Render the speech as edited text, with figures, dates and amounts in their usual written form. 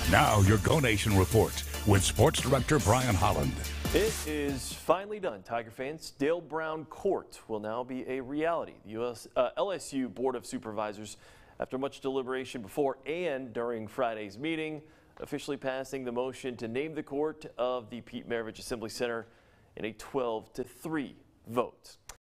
Now your Go Nation report with Sports Director Brian Holland. It is finally done, Tiger fans. Dale Brown Court will now be a reality. The LSU Board of Supervisors, after much deliberation before and during Friday's meeting, officially passing the motion to name the court of the Pete Maravich Assembly Center in a 12-3 vote.